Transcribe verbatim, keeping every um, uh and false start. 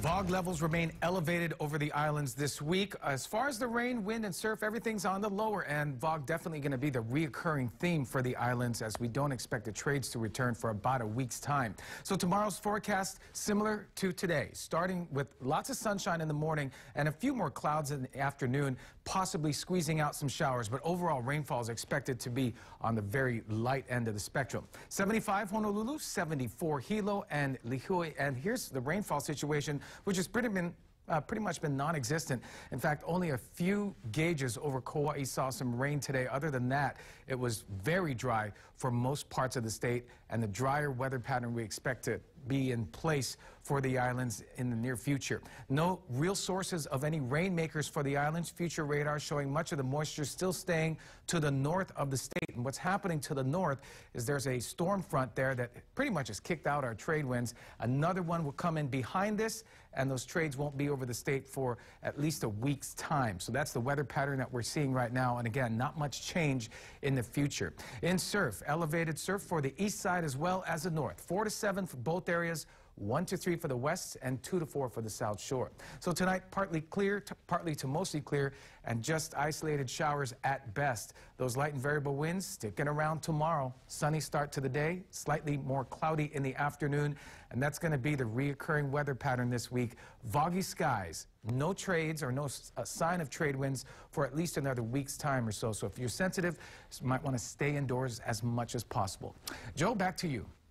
Fog levels remain elevated over the islands this week. As far as the rain, wind, and surf, everything's on the lower end. Fog definitely going to be the reoccurring theme for the islands, as we don't expect the trades to return for about a week's time. So tomorrow's forecast, similar to today, starting with lots of sunshine in the morning and a few more clouds in the afternoon, possibly squeezing out some showers. But overall, rainfall is expected to be on the very light end of the spectrum. seventy-five Honolulu, seventy-four Hilo and Lihue. And here's the rainfall situation, which has pretty been Uh, pretty much been non-existent. In fact, only a few gauges over Kauai saw some rain today. Other than that, it was very dry for most parts of the state, and the drier weather pattern we expect to be in place for the islands in the near future. No real sources of any rainmakers for the islands. Future radar showing much of the moisture still staying to the north of the state. And what's happening to the north is there's a storm front there that pretty much has kicked out our trade winds. Another one will come in behind this, and those trades won't be over the state for at least a week's time. So that's the weather pattern that we're seeing right now. And again, not much change in the future. In surf, elevated surf for the east side as well as the north. Four to seven for both areas. One to three for the west and two to four for the south shore. So tonight, partly clear, to, partly to mostly clear, and just isolated showers at best. Those light and variable winds sticking around tomorrow. Sunny start to the day, slightly more cloudy in the afternoon, and that's going to be the reoccurring weather pattern this week. Foggy skies, no trades or no uh, sign of trade winds for at least another week's time or so. So if you're sensitive, you might want to stay indoors as much as possible. Joe, back to you.